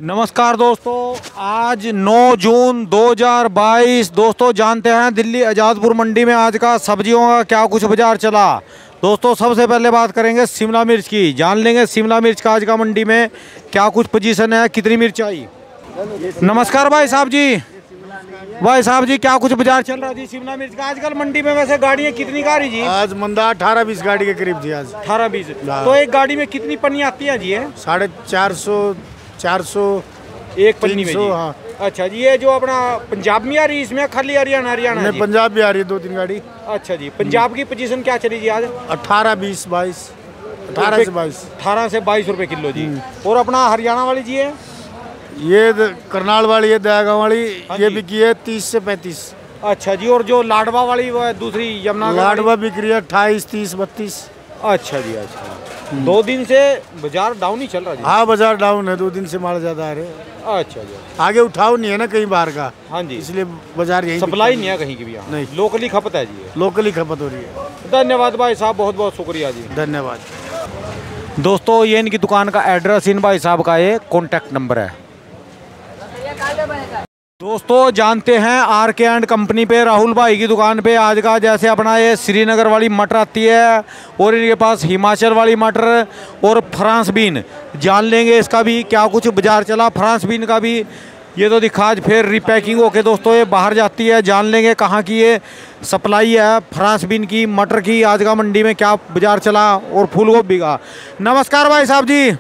नमस्कार दोस्तों, आज 9 जून 2022। दोस्तों जानते हैं दिल्ली आज़ादपुर मंडी में आज का सब्जियों का क्या कुछ बाजार चला। दोस्तों सबसे पहले बात करेंगे शिमला मिर्च की। जान लेंगे शिमला मिर्च का आज का मंडी में क्या कुछ पोजीशन है, कितनी मिर्च आई। नमस्कार भाई साहब जी। भाई साहब जी क्या कुछ बाजार चल रहा जी शिमला मिर्च का आजकल मंडी में? वैसे गाड़ियाँ कितनी गाड़ी जी? आज मंदा 18-20 गाड़ी के करीब थी आज। 18-20। तो एक गाड़ी में कितनी पन्नी आती है जी? 450 एक पन्नी में जी। हाँ। अच्छा जी, ये जो अपना पंजाब में आ रही है इसमें खाली हरियाणा जी? पंजाब भी आ रही है 2-3 गाड़ी। अच्छा जी, पंजाब की पोजीशन क्या चली जी आज? 18-20 22 18 से 22 18 से 22 रुपए किलो जी। और अपना हरियाणा वाली जी है? ये करनाल वाली है, दयागांव वाली, ये बिकी है 30 से 35। अच्छा जी, और जो लाडवा वाली वो है दूसरी यमुना लाडवा बिक रही है 28, 30, 32। अच्छा जी, अच्छा। 2 दिन से बाजार डाउन ही चल रहा है? हाँ बाजार डाउन है, 2 दिन से माल ज्यादा आ रहे हैं। अच्छा जी, आगे उठाव नहीं है ना कहीं बाहर का। हाँ जी, इसलिए बाजार यही सप्लाई नहीं है कहीं की भी। नहीं, लोकली खपत है जी, लोकली खपत हो रही है। धन्यवाद भाई साहब, बहुत बहुत शुक्रिया जी। धन्यवाद। दोस्तों ये इनकी दुकान का एड्रेस, इन भाई साहब का ये कॉन्टैक्ट नंबर है। दोस्तों जानते हैं RK एंड कंपनी पे राहुल भाई की दुकान पे आज का जैसे अपना ये श्रीनगर वाली मटर आती है और इनके पास हिमाचल वाली मटर और फ्रांस बीन। जान लेंगे इसका भी क्या कुछ बाजार चला। फ्रांस बीन का भी ये तो दिखा आज फिर रिपैकिंग होके दोस्तों ये बाहर जाती है। जान लेंगे कहाँ की ये सप्लाई है फ्रांस बीन की, मटर की। आज का मंडी में क्या बाजार चला और फूल गोभी का। नमस्कार भाई साहब जी।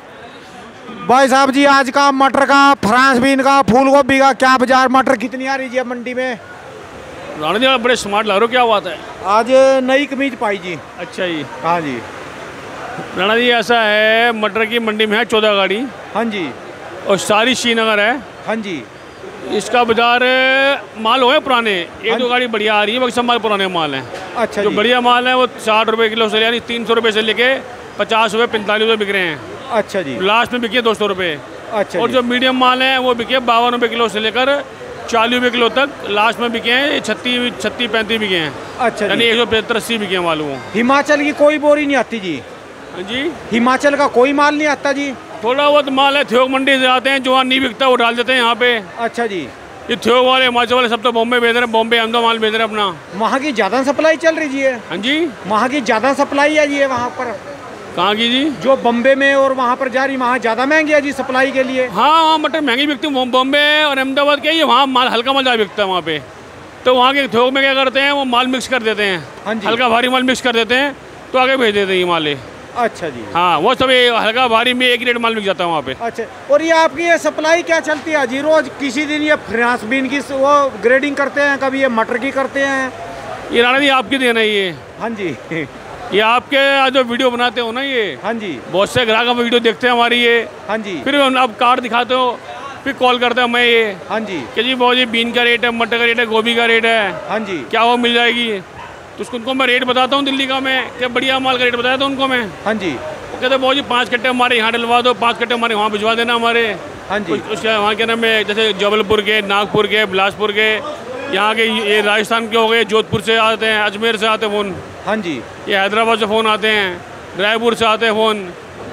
भाई साहब जी आज का मटर का, फ्रांस बीन का, फूल गोभी का क्या बाजार, मटर कितनी आ रही है मंडी में? राणा जी आप बड़े स्मार्ट लग रहे हो, क्या बात है? आज नई कमीज पाई जी। अच्छा जी। हाँ जी राणा जी ऐसा है, मटर की मंडी में है 14 गाड़ी। हाँ जी। और सारी श्रीनगर है। हाँ जी। इसका बाजार माल हो पुराने, 1-2 गाड़ी बढ़िया आ रही है, बाकी सब माल पुराने माल हैं। अच्छा जो जी। बढ़िया माल है वो 60 रुपये किलो से, यानी 300 रुपये से लेके 50 रुपये 45 रुपये बिक रहे हैं। अच्छा जी। लास्ट में बिके 200 रुपये। अच्छा। और जो मीडियम माल है वो बिके 52 रुपये किलो से लेकर 40 रुपये किलो तक। लास्ट में बिके हैं 36-35 बिके हैं। अच्छा, यानी 175-80 बिके हैं माल वो। हिमाचल की कोई बोरी नहीं आती जी? हाँ जी, हिमाचल का कोई माल नहीं आता जी? थोड़ा बहुत माल है, थोक मंडी से आते हैं, जो नहीं बिकता वो डाल देते हैं यहाँ पे। अच्छा जी। ये थोक वाले हिमाचल वाले सब तो बॉम्बे भेज रहे हैं, बॉम्बे अहमदाबाद माल भेज रहे हैं अपना। वहाँ की ज़्यादा सप्लाई चल रही जी है? हाँ जी। वहाँ की ज़्यादा सप्लाई है जी वहाँ पर? कहाँ की जी? जो बॉम्बे में और वहाँ पर जा रही, वहाँ ज़्यादा महंगी है जी सप्लाई के लिए? हाँ वहाँ मटर महंगी बिकती है, बॉम्बे और अहमदाबाद के ही वहाँ माल हल्का माल ज़्यादा बिकता है वहाँ पे। तो वहाँ के थोक में क्या करते हैं, वो माल मिक्स कर देते हैं। हाँ जी। हल्का भारी माल मिक्स कर देते हैं तो आगे भेज देते हैं ये माल। अच्छा जी। हाँ वो सब हल्का भारी में एक रेट माल बिक जाता है वहाँ पे। अच्छा, और ये आपकी ये सप्लाई क्या चलती है जी रोज? किसी दिन ये फ्रांस बीन की वो ग्रेडिंग करते हैं, कभी ये मटर की करते हैं? ये राणा जी आपकी देन है ये। हाँ जी। ये आपके आज जो वीडियो बनाते हो ना ये, हाँ जी, बहुत से ग्राहक वीडियो देखते हैं हमारी ये। हाँ जी। फिर आप कार्ड दिखाते हो, फिर कॉल करते हैं मैं ये। हाँ जी। कि जी बहुत जी बीन का रेट है, मटर का रेट है, गोभी का रेट है। हाँ जी। क्या वो मिल जाएगी? तो उसको उनको मैं रेट बताता हूँ दिल्ली का, मैं क्या बढ़िया माल का रेट बताया था उनको मैं। हाँ जी। वो कहते बहुत जी 5 कट्टे हमारे यहाँ डलवा दो, 5 कट्टे हमारे वहाँ भिजवा देना हमारे। हाँ जी। उसके वहाँ के नाम में जैसे जबलपुर के, नागपुर के, बिलासपुर के, यहाँ के ये राजस्थान के हो गए, जोधपुर से आते हैं, अजमेर से आते हैं फ़ोन। हाँ जी। ये हैदराबाद से फ़ोन आते हैं, रायपुर से आते हैं फ़ोन,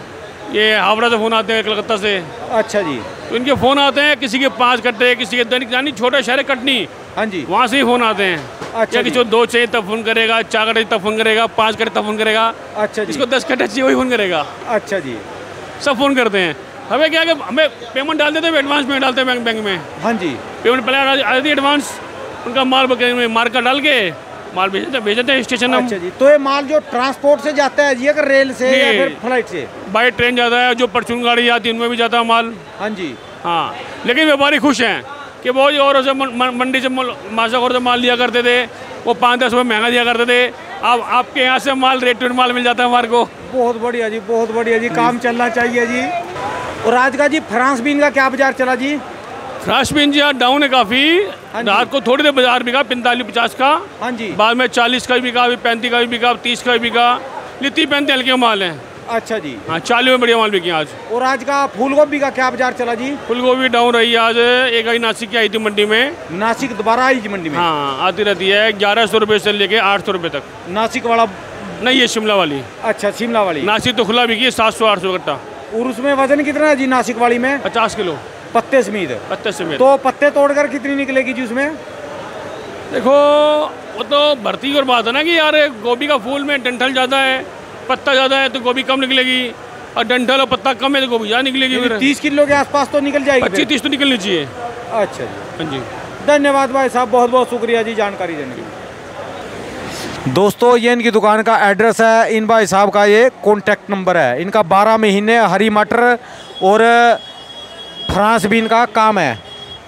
ये हावड़ा से फ़ोन आते हैं, कलकत्ता से। अच्छा जी। तो इनके फ़ोन आते हैं, किसी के 5 कट्टे, किसी के दैनिक, यानी छोटे शहर कटनी। हाँ जी। वहाँ से ही फ़ोन आते हैं। अच्छा, किसी को 2 चाहिए तब फ़ोन करेगा, 4 कट्टे तब फ़ोन करेगा, 5 कट्टे तब फ़ोन करेगा। अच्छा जी। इसको 10 कट्टे चाहिए वही फ़ोन करेगा। अच्छा जी। सब फ़ोन करते हैं। हमें क्या है कि हमें पेमेंट डाल देते हैं, एडवांस में डालते हैं बैंक में। हाँ जी। पेमेंट पहले आ जाती है एडवांस, उनका माल मार्का डाल के माल भेजते हैं स्टेशन। अच्छा जी। तो ये माल जो ट्रांसपोर्ट से जाता है जी, अगर रेल से या फिर फ्लाइट से? बाई ट्रेन जाता है, जो परचून गाड़ी जाती है उनमें भी जाता है माल। हाँ जी। हाँ, लेकिन व्यापारी खुश हैं कि बहुत और से मंडी से माशाखोर से माल लिया करते थे, वो 5-10 रुपये महंगा दिया करते थे। अब आपके यहाँ से माल रेट टू माल मिल जाता है हमारे को। बहुत बढ़िया जी, बहुत बढ़िया जी, काम चलना चाहिए जी। और आज का जी फ्रांस बीन का क्या बाजार चला जी? फ्रांस बीन जी आज डाउन है काफ़ी। रात को थोड़ी देर बाजार बिका 45-50 का। हाँ जी। बाद में 40 का भी बिका, अभी 35 का भी बिका, 30 का भी बिका। 30-35 हल्के माल हैं। अच्छा जी। हाँ 40 में बढ़िया माल बिकी आज। और आज का फूल गोभी का क्या बाजार चला जी? फूल गोभी डाउन रही है आज। एक आई नासिक की आई थी मंडी में। नासिक दोबारा आई जी मंडी में? हाँ आती रहती है, 1100 रुपये से लेके 800 रुपये तक। नासिक वाला नहीं, ये शिमला वाली। अच्छा, शिमला वाली। नासिक तो खुला बिकी 700-800 कट्टा। और उसमें वजन कितना है जी नासिक वाली में? 50 किलो। पत्ते समेत। पत्ते समेत। तो पत्ते तोड़कर कितनी निकलेगी जी उसमें? देखो वो तो भर्ती और बात है ना कि यार गोभी का फूल में डंठल ज़्यादा है, पत्ता ज़्यादा है तो गोभी कम निकलेगी, और डंठल और पत्ता कम है तो गोभी ज़्यादा निकलेगी। 30 किलो के आसपास तो निकल जाएगी। 25-30 तो निकलनी चाहिए। अच्छा जी, हाँ जी। धन्यवाद भाई साहब, बहुत बहुत शुक्रिया जी जानकारी देने के लिए। दोस्तों ये इनकी दुकान का एड्रेस है, इन भाई साहब का ये कॉन्टैक्ट नंबर है। इनका 12 महीने हरी मटर और फ्रांस बीन का काम है।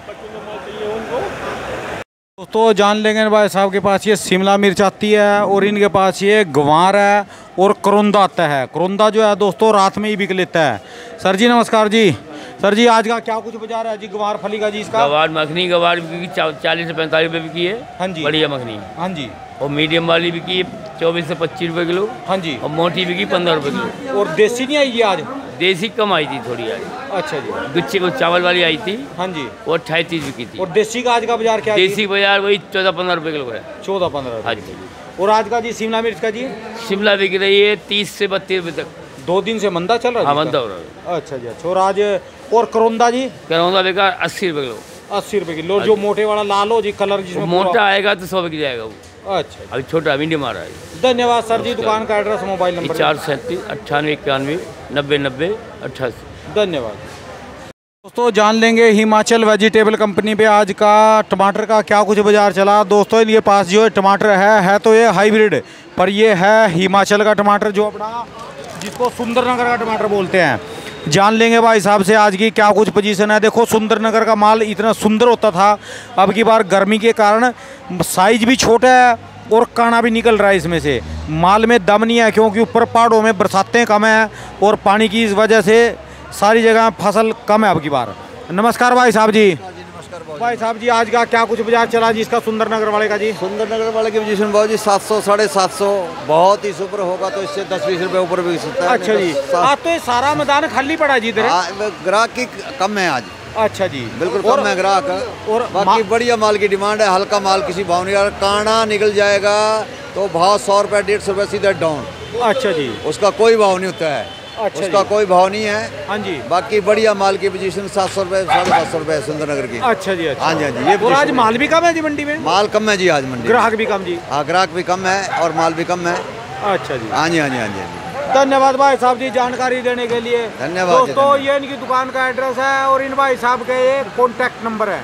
दोस्तों जान लेंगे भाई साहब के पास ये शिमला मिर्च आती है, और इनके पास ये गंवार है और करौंदा आता है। करौंदा जो है दोस्तों रात में ही बिक लेता है। सर जी नमस्कार जी। सर जी आज का क्या कुछ बाजार है जी गंवार फली का जी? इसका गवार मखनी, गवार बिकी 40 से 45 रुपये बिकी है। हाँ जी। बढ़िया मखनी। हाँ जी। और मीडियम वाली बिकी है 24 से 25 रुपये किलो। हाँ जी। और मोटी बिकी 15 रुपये किलो। और देसी नहीं आई ये आज? देसी कम आई थी थोड़ी आज। अच्छा जी। गुच्छे को चावल वाली आई थी। हाँ जी। वो 28-30 बिकी थी। और देसी का आज का बाजार क्या है? देसी बाजार वही 14-15 रुपये किलो है। 14-15। हाँ जी। और आज का जी शिमला मिर्च का जी? शिमला बिक रही है 30 से 32 रुपये तक। 2 दिन से मंदा चल रहा है? हाँ मंदा हो रहा है। अच्छा जी। अच्छा, और आज और करौंदा जी? करौंदा बिका 80 रुपये किलो। 80 रुपये किलो। जो मोटे वाला लाल हो जी कलर जिसमें मोटा आएगा तो 100 बिक जाएगा वो। अच्छा, अभी छोटा मीडियम आ रहा है। धन्यवाद सर जी। दुकान का एड्रेस मोबाइल नंबर? 437 98 91 90 90 88। धन्यवाद। दोस्तों जान लेंगे हिमाचल वेजिटेबल कंपनी पे आज का टमाटर का क्या कुछ बाजार चला। दोस्तों इनके पास जो टमाटर है तो ये हाइब्रिड, पर ये है हिमाचल का टमाटर, जो अपना जिसको सुंदरनगर का टमाटर बोलते हैं। जान लेंगे भाई साहब से आज की क्या कुछ पोजीशन है। देखो सुंदरनगर का माल इतना सुंदर होता था, अब की बार गर्मी के कारण साइज भी छोटा है और काना भी निकल रहा है इसमें से। माल में दम नहीं है क्योंकि ऊपर पहाड़ों में बरसातें कम है और पानी की इस वजह से सारी जगह फसल कम है अब की बार। नमस्कार भाई साहब जी। भाई साहब जी आज का क्या कुछ बाजार चला जी इसका सुंदरनगर वाले का जी? सुंदरनगर वाले की पोजीशन भाव जी 700 750, बहुत ही सुपर होगा तो इससे 10-20 रुपए ऊपर भी सकता है। अच्छा जी। आज तो ये सारा मैदान खाली पड़ा जी इधर? ग्राहक की कम है आज। अच्छा जी। बिल्कुल कम है ग्राहक। और बाकी बढ़िया माल की डिमांड है। हल्का माल किसी भाव नहीं, काना निकल जाएगा तो भाव 100 रुपये 150 रुपये सीधा डाउन। अच्छा जी। उसका कोई भाव नहीं होता है। अच्छा उसका कोई भाव नहीं है। हाँ जी। बाकी बढ़िया माल की पोजीशन 700 रुपये 750 रुपये सुंदरनगर की। अच्छा जी। अच्छा। हाँ जी। हाँ जी। ये आज माल भी कम है जी मंडी में? माल कम है जी आज मंडी। ग्राहक भी कम जी? हाँ ग्राहक भी कम है और माल भी कम है। अच्छा जी। हाँ जी। हाँ जी। हाँ जी। धन्यवाद भाई साहब जी जानकारी देने के लिए। धन्यवाद। दोस्तों ये इनकी दुकान का एड्रेस है और इन भाई साहब के ये कॉन्टैक्ट नंबर है।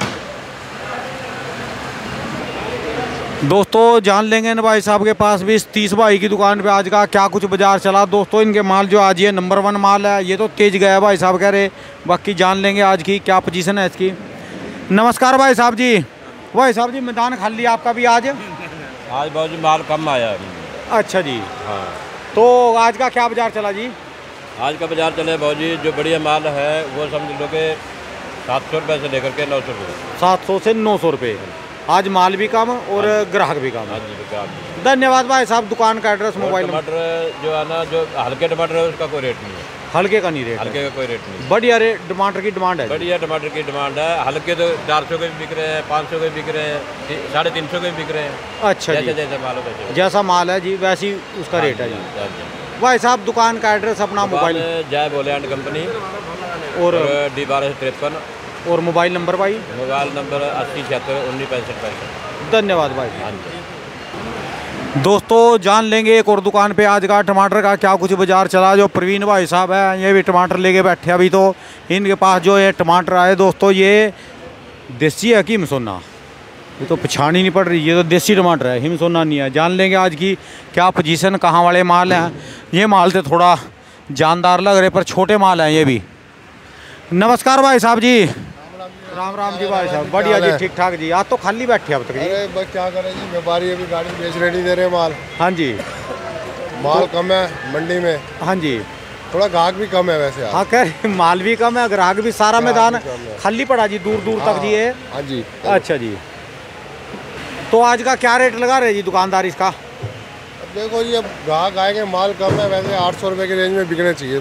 दोस्तों जान लेंगे इन भाई साहब के पास भी 30 भाई की दुकान पे आज का क्या कुछ बाजार चला। दोस्तों इनके माल जो आज ये नंबर 1 माल है, ये तो तेज गया भाई साहब कह रहे। बाकी जान लेंगे आज की क्या पोजीशन है इसकी। नमस्कार भाई साहब जी। भाई साहब जी मैदान खाली आपका भी आज? आज बहुत जी माल कम आया है। अच्छा जी। हाँ। तो आज का क्या बाजार चला जी? आज का बाजार चले भाव जी, जो बढ़िया माल है वो समझ लो कि 700 रुपये से लेकर के 900 रुपये। 700 से 900 रुपये। आज माल भी कम और ग्राहक भी कम। हाँ जी। धन्यवाद भाई साहब। दुकान का एड्रेस मोबाइल नंबर? टमाटर जो है ना, जो हल्के टमाटर है उसका कोई रेट नहीं है। हल्के का नहीं रेट? हल्के का कोई रेट नहीं। बढ़िया रेट टमाटर की डिमांड है? बढ़िया टमाटर की डिमांड है। हल्के तो 400 के भी बिक रहे हैं, 500 के भी बिक रहे हैं, 350 के भी बिक रहे हैं। अच्छा जी। जैसे माल हो जैसा माल है जी वैसी उसका रेट है जी। भाई साहब दुकान का एड्रेस अपना मोबाइल? जय बोले एंड कंपनी और D12 53 और मोबाइल नंबर भाई? Mobile number 80 76 19 65 65। धन्यवाद भाई। दोस्तों जान लेंगे एक और दुकान पे आज का टमाटर का क्या कुछ बाजार चला। जो प्रवीण भाई साहब है ये भी टमाटर लेके बैठे अभी। तो इनके पास जो ये टमाटर आए दोस्तों, ये देसी है कि हिमसोना? ये तो पहचान ही नहीं पड़ रही। ये तो देसी टमाटर है, हिमसोना नहीं है। जान लेंगे आज की क्या पोजीशन, कहाँ वाले माल हैं। ये माल तो थोड़ा जानदार लग रहे पर छोटे माल हैं ये भी। नमस्कार भाई साहब जी। राम राम जी भाई साहब। बढ़िया जी ठीक ठाक जी। आज तो खाली बैठे अब तक जी? अरे बस क्या करें जी, व्यापारी अभी गाड़ी बेच रहे नहीं दे रहे माल। हाँ जी। माल कम है मंडी में। हाँ जी। थोड़ा ग्राहक भी कम है वैसे। हाँ कह रहे माल भी कम है, ग्राहक भी। सारा मैदान खाली पड़ा जी दूर दूर तक जी है। हाँ जी। अच्छा जी। तो आज का क्या रेट लगा रहे जी दुकानदार इसका? अब देखो जी, अब ग्राहक आएंगे, माल कम है वैसे 800 रुपये की रेंज में बिकने चाहिए माल।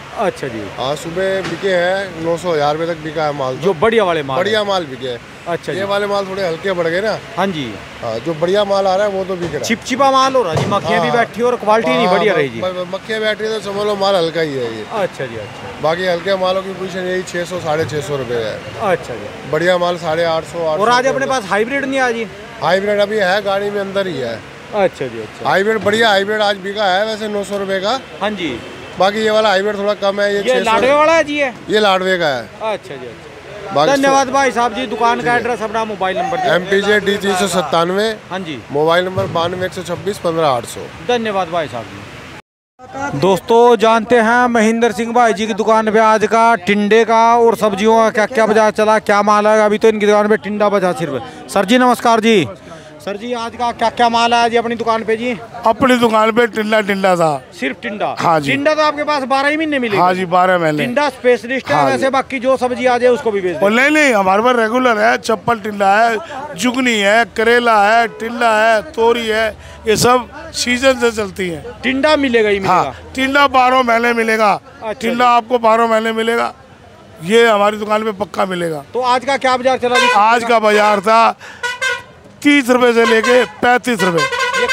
अच्छा जी। हाँ सुबह बिके हैं 900-1000 रुपये तक बिका है माल। जो बढ़िया वाले माल, बढ़िया माल बिके हैं। अच्छा ये वाले माल थोड़े हल्के बढ़ गए ना। हाँ जी। हाँ जो बढ़िया माल आ रहा है वो तो बिक रहा है। चिपचिपा माल हो रहा जी, मक्खियाँ भी बैठी और क्वालिटी नहीं बढ़िया रही जी। मक्खियाँ बैठी तो समझ लो माल हल्का ही है ये। अच्छा जी। अच्छा, बाकी हल्के मालों की पोजीशन यही 600-650 रुपये है। अच्छा जी। बढ़िया माल 850-800। और आज अपने पास हाइब्रिड नहीं आ जी? हाइब्रिड अभी है गाड़ी में अंदर ही है। अच्छा जी। अच्छा, हाइब्रिड बढ़िया हाइब्रिड आज बिका है वैसे 900 रुपये का। हाँ जी। बाकी ये वाला हाइब्रिड थोड़ा कम है। ये लाडवे वाला है जी? ये लाडवे का है। अच्छा जी। अच्छा, धन्यवाद भाई साहब जी। दुकान का एड्रेस, अपना मोबाइल नंबर? MPJ D 397। हाँ जी। Mobile number 92-126-15-800। धन्यवाद भाई साहब जी। दोस्तों जानते हैं महेंद्र सिंह भाई जी की दुकान पे आज का टिंडे का और सब्जियों का क्या क्या बाजार चला, क्या माल है। अभी तो इनकी दुकान पे टिंडा बचा सिर्फ। सर जी नमस्कार जी। सर जी आज का क्या क्या माल है जी अपनी दुकान पे जी? अपनी दुकान पे टिंडा था। सिर्फ टिंडा? हाँ जी। टिंडा तो आपके पास 12 ही महीने मिलेगा? हाँ जी 12 महीने। टिंडा स्पेशलिस्ट है वैसे, बाकी जो सब्जी आ जाए उसको भी बेच दो? नहीं हमारे पास रेगुलर है। चप्पल टिंडा है, जुगनी है, करेला है, टिंडा है, तोरी है, ये सब सीजन से चलती है। टिंडा मिलेगा ही मिलेगा? हाँ टिंडा 12 महीने मिलेगा। टिंडा आपको 12 महीने मिलेगा, ये हमारी दुकान पे पक्का मिलेगा। तो आज का क्या बाजार चला? आज का बाजार था 30 रुपए से लेके 35 रुपए।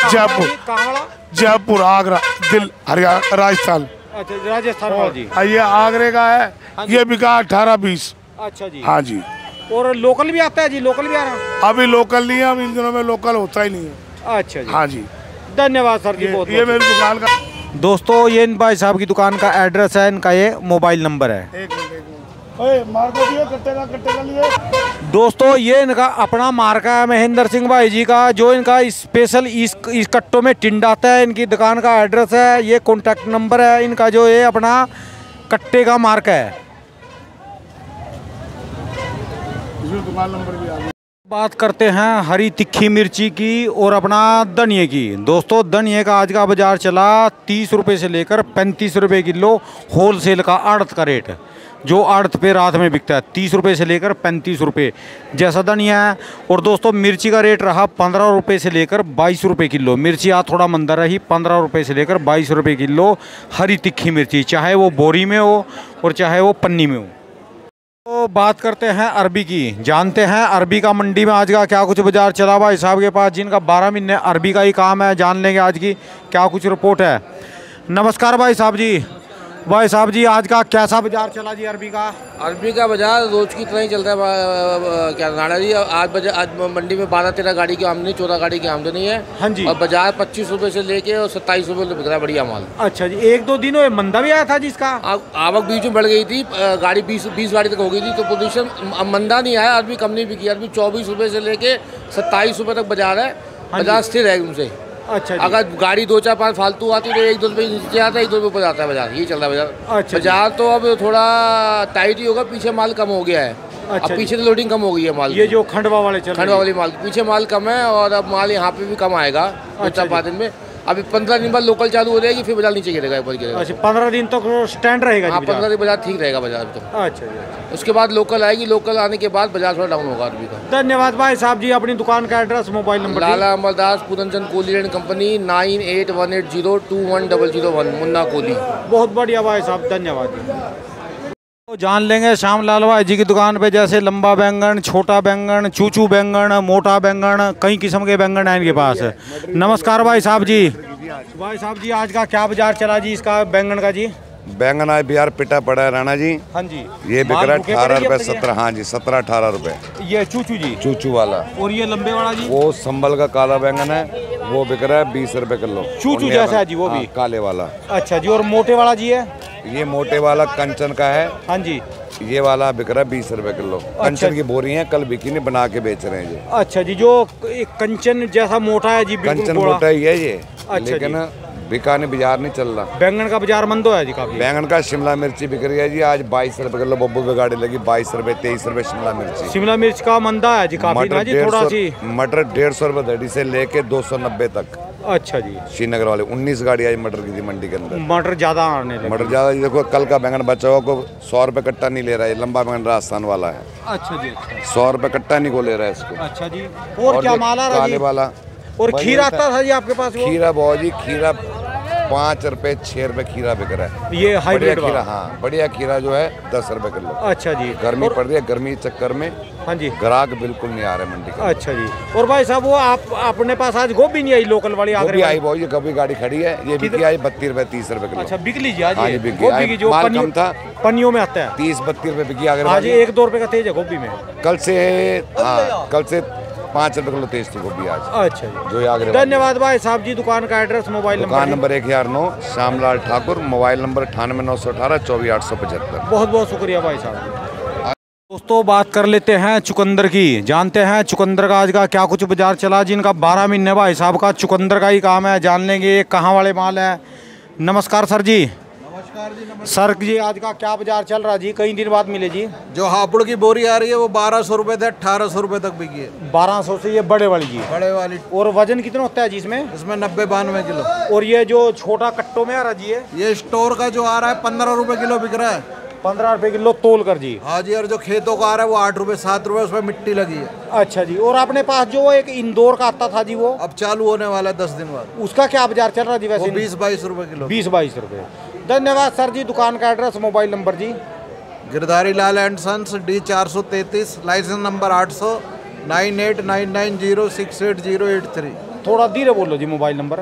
जयपुर, आगरा, दिल्ली, हरियाणा, राजस्थान। अच्छा राजस्थान वाला जी। ये आगरे का है। ये बिका 18-20। अच्छा जी। हाँ जी। और लोकल भी आता है जी? लोकल भी आ रहा है? अभी लोकल नहीं है, अब इन दिनों में लोकल होता ही नहीं है। अच्छा जी। हाँ जी। धन्यवाद सर जी। बहुत ये मेरी दुकान का। दोस्तों ये इन भाई साहब की दुकान का एड्रेस है, इनका ये मोबाइल नंबर है। दोस्तों ये इनका अपना मार्का है महेंद्र सिंह भाई जी का, जो इनका स्पेशल इस कट्टों में टिंडा आता है। इनकी दुकान का एड्रेस है, ये कॉन्टैक्ट नंबर है इनका, जो ये अपना कट्टे का मार्का है। दुकान नंबर भी आ गया। बात करते हैं हरी तिखी मिर्ची की और अपना धनिए की। दोस्तों धनिए का आज का बाजार चला 30 रुपये से लेकर 35 रुपये किलो, होलसेल का आड़त का रेट, जो आड़त पे रात में बिकता है 30 रुपये से लेकर 35 रुपये जैसा धनिया है। और दोस्तों मिर्ची का रेट रहा 15 रुपये से लेकर 22 रुपये किलो। मिर्ची आज थोड़ा मंदा रही, 15 रुपये से लेकर 22 रुपये किलो हरी तिखी मिर्ची, चाहे वो बोरी में हो और चाहे वो पन्नी में हो। तो बात करते हैं अरबी की। जानते हैं अरबी का मंडी में आज का क्या कुछ बाजार चला भाई साहब के पास, जिनका 12 महीने अरबी का ही काम है। जान लेंगे आज की क्या कुछ रिपोर्ट है। नमस्कार भाई साहब जी। भाई साहब जी आज का कैसा बाजार चला जी अरबी का? अरबी का बाजार रोज की तरह ही चलता है क्या नाना जी। आज मंडी में 12-13 गाड़ी की आमदनी, 14 गाड़ी की आमदनी है। हाँ जी। और बाजार 25 रुपये से लेके और 27 रुपये बिक रहा है बढ़िया माल। अच्छा जी। 1-2 दिन हुए मंदा भी आया था जिसका आवक बीच में बढ़ गई थी, गाड़ी 20 गाड़ी तक हो गई थी, तो पोजीशन मंदा नहीं आया। अरबी कम नहीं बिकी। अरबी 24 रुपये से लेके 27 रुपये तक बाजार है। बाजार स्थिर है उनसे। अच्छा जी। अगर गाड़ी 2-4-5 फालतू आती तो 1-2 रुपये नीचे आता है, 1-2 रुपये ऊपर जाता है बाजार। ये चल रहा है बाजार। अच्छा बाजार तो अब थोड़ा टाइट ही होगा, पीछे माल कम हो गया है। अच्छा, अब पीछे तो लोडिंग कम हो गई है माल। ये जो खंडवा वाले चल, खंडवा वाली माल पीछे माल कम है और अब माल यहाँ पे भी कम आएगा 4-5 दिन में। अभी 15 दिन बाद लोकल चालू हो जाएगी, फिर बाजार नीचे गिरेगा, ऊपर गिरेगा। अच्छा 15 दिन तक तो स्टैंड रहेगा? हाँ 15 दिन बाजार ठीक रहेगा बाजार तो। अच्छा जी। उसके बाद लोकल आएगी, लोकल आने के बाद बाजार थोड़ा डाउन होगा अरबी का। धन्यवाद भाई साहब जी। अपनी दुकान का address, mobile number? Lala Amardas Puranchand Kohli and company, 9818021001, Munna Kohli. बहुत बढ़िया भाई साहब, धन्यवाद जी। तो जान लेंगे श्याम लाल भाई जी की दुकान पे जैसे लंबा बैंगन, छोटा बैंगन, चूचू बैंगन, मोटा बैंगन, कई किस्म के बैंगन हैं इनके पास। नमस्कार भाई साहब जी। भाई साहब जी आज का क्या बाजार चला जी इसका बैंगन का जी? बैंगन आज बिहार पिटा पड़ा है राणा जी। हाँ जी। ये बिक रहा है 18 रुपये 17। हाँ जी 17-18 रुपये। ये चूचू जी? चूचू वाला। और ये लंबे वाला जी? वो संभल का काला बैंगन है, वो बिक रहा है 20 रुपये किलो। चूचू जैसा है जी वो भी? काले वाला। अच्छा जी। और मोटे वाला जी है? ये मोटे वाला कंचन का है। हाँ जी। ये वाला बिक रहा है 20 रुपये किलो। कंचन की बोरी है, कल बिकी नहीं, बना के बेच रहे हैं जी। अच्छा जी। जो कंचन जैसा मोटा है जी? कंचन मोटा ही है ये, लेकिन बिका नहीं, बाजार नहीं चल रहा। बैंगन का बाजार मंदो है जी काफी? बैंगन का शिमला मिर्ची बिक रही है जी आज 22 रुपये किलो। बब्बू पे गाड़ी लगी 22 रुपये 23 रुपये शिमला मिर्ची। शिमला मिर्च का मंदा है जी काफी ना जी? थोड़ा सी मटर 150 रुपये धड़ी से लेके 290 तक। अच्छा जी। श्रीनगर वाले 19 गाड़ी आज मटर की थी मंडी के अंदर। मटर ज्यादा आने लगे? मटर ज्यादा। देखो कल का बैंगन बचा हुआ को 100 रुपये कट्टा नहीं ले रहा है। लंबा बैंगन राजस्थान वाला है। अच्छा जी। 100 रुपये कट्टा नहीं को ले रहा है इसको। अच्छा जी। और क्या माल आ रहा है? काले वाला। और खीरा आता था जी आपके पास? खीरा बहुत जी, खीरा 5 रुपए 6 रुपए खीरा बिक रहा है। ये हाइब्रिड खीरा, हाँ बढ़िया खीरा जो है 10 रुपए किलो। अच्छा जी। गर्मी पड़ रही है, गर्मी के चक्कर में हाँ जी ग्राहक बिल्कुल नहीं आ रहे मंडी का। अच्छा जी। और भाई साहब वो आप अपने पास आज गोभी नहीं आई लोकल वाली? गोभी आई बहुत, ये गोभी गाड़ी खड़ी है, ये बिकी आई 32 रुपए 30 रुपए किलो। अच्छा बिक लीजिए आज। ये गोभी की जो माल कम था, पन्नियों में आता है 30-32 रुपए बिकी आगे। आज 1-2 रुपए का तेज है गोभी में। कल से हाँ, कल से 5 रुपए किलो तेज थी गोभी आज। अच्छा जी, जो आगे। धन्यवाद भाई साहब जी। दुकान का एड्रेस, मोबाइल नंबर? दुकान number 1009 Shyamlal Thakur, mobile number 98 918 24 875। बहुत बहुत शुक्रिया भाई साहब। दोस्तों बात कर लेते हैं चुकंदर की। जानते हैं चुकंदर का आज का क्या कुछ बाजार चला। जिनका 12 महीने भाई साहब का चुकंदर का ही काम है, जान लेंगे ये कहाँ वाले माल है। नमस्कार सर जी। नमस्कार जी। सर जी आज का क्या बाजार चल रहा जी? कई दिन बाद मिले जी। जो हापुड़ की बोरी आ रही है वो 1200 रुपए से 1800 रुपए तक बिकी है। 1200 से ये बड़े वाली जी? बड़े वाली। और वजन कितना होता है जी इसमें? इसमें 90-92 किलो। और ये जो छोटा कट्टों में आ रहा जी ये स्टोर का जो आ रहा है 15 रुपए किलो बिक रहा है। 15 रुपए किलो तोल कर जी? हाँ जी। और जो खेतों का आ रहा है वो 8 रुपए 7 रुपए, उसमें मिट्टी लगी है। अच्छा जी। और अपने पास जो एक इंदौर का आता था जी वो अब चालू होने वाला है 10 दिन बाद। उसका क्या बाजार चल रहा जी वैसे? 20-22 रुपए किलो। 20-22 रुपए। धन्यवाद सर जी। दुकान का एड्रेस, मोबाइल नंबर जी? Girdhari Lal and sons, D 433, licence number 800 9899068083। थोड़ा धीरे बोलो जी मोबाइल नंबर।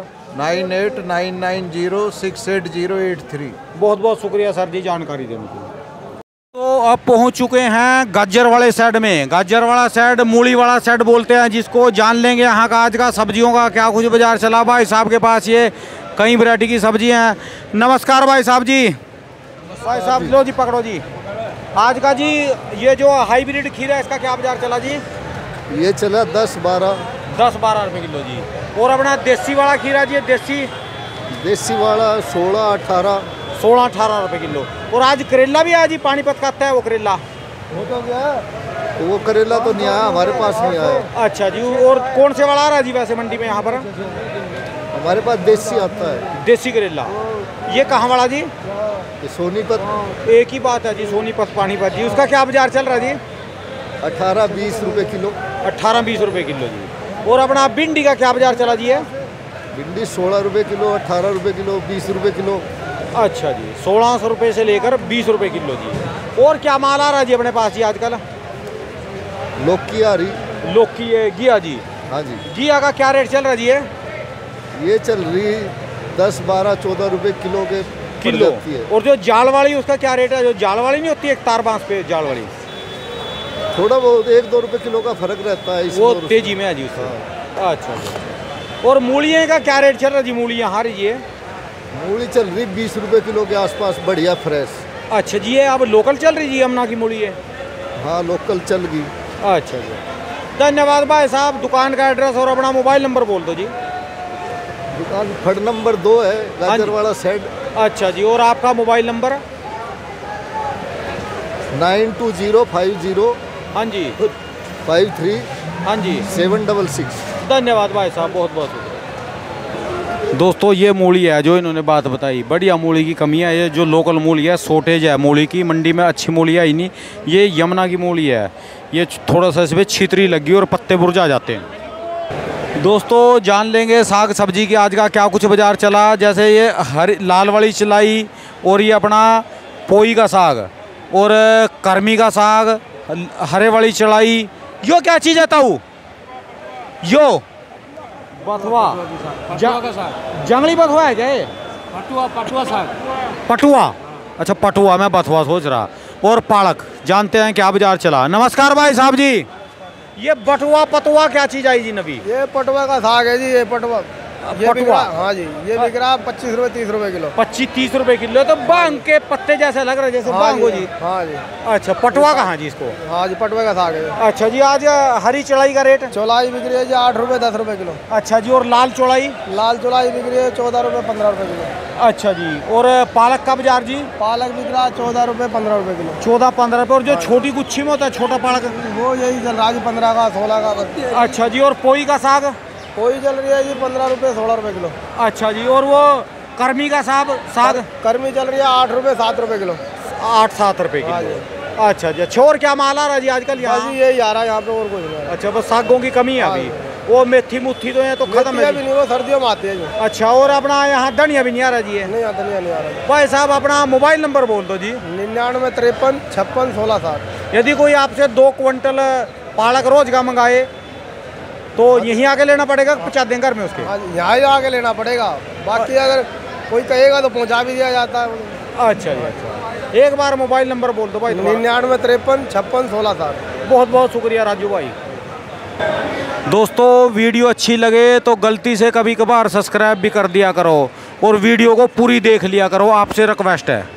9899068083। बहुत बहुत शुक्रिया सर जी जानकारी देने के लिए। तो अब पहुंच चुके हैं गाजर वाले साइड में। गाजर वाला साइड मूली वाला साइड बोलते हैं जिसको। जान लेंगे यहाँ का आज का सब्जियों का क्या कुछ बाजार चला। भाई साहब के पास ये कई वैरायटी की सब्जी हैं। नमस्कार भाई साहब जी। भाई साहब लो जी, पकड़ो जी। आज का जी ये जो हाइब्रिड खीरा है इसका क्या बाजार चला जी? ये चला 10-12 रुपए किलो जी। और अपना देसी वाला खीरा जी? देसी वाला 16-18 रुपए किलो। और आज करेला भी आया जी, पानीपत का आता है वो करेला? वो तो गया, वो करेला तो नहीं आया, हमारे पास नहीं आया। अच्छा जी। और कौन से वाला आ रहा है जी वैसे मंडी में यहाँ पर? हमारे पास देसी आता है। देसी करेला। ये कहाँ वाला जी? ये सोनीपत। एक ही बात है जी, सोनीपत पानीपत जी। उसका क्या बाजार चल रहा है जी? 18-20 रुपए किलो। 18-20 रुपए किलो जी। और अपना भिंडी का क्या बाजार चला जी? है भिंडी 16 रुपए किलो, 18 रुपए किलो, 20 रुपए किलो। अच्छा जी। 1600 रुपए से लेकर 20 रुपए किलो जी। और क्या माल आ रहा है जी अपने पास जी आजकल? लौकी आ रही। लौकी है, घिया जी? हाँ जी। घिया का क्या रेट चल रहा जी? ये चल रही 10-12-14 रुपए किलो के किलो। और जो जाल वाली उसका क्या रेट है? जो जाल वाली नहीं होती एक तार बांस पे जाल वाली, थोड़ा बहुत 1-2 रुपए किलो का फर्क रहता है। वो तेजी में है जी उसका। अच्छा जी। और मूलियाँ का क्या रेट चल रहा जी? मूलियाँ हार जी है? मूली चल रही 20 रुपए किलो के आसपास, बढ़िया फ्रेश। अच्छा जी। ये अब लोकल चल रही जी यमुना की मूली है? हाँ लोकल चल गई। अच्छा जी। धन्यवाद भाई साहब। दुकान का एड्रेस और अपना मोबाइल नंबर बोल दो जी। दुकान फड़ नंबर 2 है, गाजर वाला साइड। अच्छा जी। और आपका मोबाइल नंबर? 92050 हाँ जी 53 हाँ जी 766। धन्यवाद भाई साहब, बहुत बहुत शुक्रिया। दोस्तों ये मूली है जो इन्होंने बात बताई, बढ़िया मूली की कमी है। ये जो लोकल मूली है, शॉर्टेज है मूली की, मंडी में अच्छी मूली है ही नहीं। ये यमुना की मूली है। ये थोड़ा सा इसमें छितरी लगी और पत्ते मुरझा जाते हैं। दोस्तों जान लेंगे साग सब्जी की आज का क्या कुछ बाजार चला। जैसे ये हरी लाल वाली चलाई, और ये अपना पोई का साग, और कर्मी का साग, हरे वाली चलाई। यो क्या चीज़ है ताऊ? यो बथुआ का साग, जंगली बथुआ है क्या ये? पटुआ साग। पटुआ। अच्छा पटुआ, मैं बथुआ सोच रहा। और पालक। जानते हैं क्या बाजार चला। नमस्कार भाई साहब जी। ये बटुआ पटुआ क्या चीज़ आई जी नबी? ये पटुआ का साग है जी। ये पटुआ पटुआ। हाँ जी। ये बिक रहा है 25 रुपए 30 रुपए किलो। 25-30 रुपए किलो। तो बांग के पत्ते जैसे लग रहे, जैसे बांग हो जी। हाँ जी। अच्छा पटुआ कहाँ जी इसको? हाँ जी पटुआ का साग है। अच्छा जी। आज हरी चौलाई का रेट? चौलाई बिक रही है जी 8 रुपए 10 रुपए किलो। अच्छा जी। और लाल चौलाई? लाल चौलाई बिक रही है 14 रुपए 15 रुपए किलो। अच्छा जी। और पालक का बाजार जी? पालक बिक रहा है 14 रुपए 15 रुपए किलो। 14-15 रुपए। और जो छोटी गुच्छी में होता है छोटा पालक? वो यही चल रहा है 15 का 16 का। अच्छा जी। और पोई का साग? पोई चल रही है जी 15 रुपए 16 रुपए किलो। अच्छा जी। और वो कर्मी का साग? कर्मी चल रही है 8 रुपए 7 रुपए किलो। 8-7 रुपए किलो। अच्छा जी। अच्छा। और क्या माल आ रहा है जी आजकल यहाँ? यही आ रहा है यहाँ पे, और कुछ नहीं। अच्छा बस सागों की कमी है अभी। वो मेथी मुथी तो है तो खत्म है भी नहीं, वो सर्दियों में आती है जो। अच्छा, और अपना यहाँ धनिया भी नहीं आ रहा जी है? नहीं, धनिया नहीं आ रहा। भाई साहब अपना मोबाइल नंबर बोल दो जी। 99 53 56 16 60। यदि कोई आपसे 2 क्विंटल पालक रोज का मंगाए तो यहीं आके लेना पड़ेगा, पहुँचा देंगे घर में उसके? यहाँ ही आके लेना पड़ेगा, बाकी अगर कोई कहेगा तो पहुँचा भी दिया जाता है। अच्छा जी, अच्छा। एक बार मोबाइल नंबर बोल दो भाई। 99 53 56 16 60। बहुत बहुत शुक्रिया राजू भाई। दोस्तों वीडियो अच्छी लगे तो गलती से कभी कभार सब्सक्राइब भी कर दिया करो और वीडियो को पूरी देख लिया करो, आपसे रिक्वेस्ट है।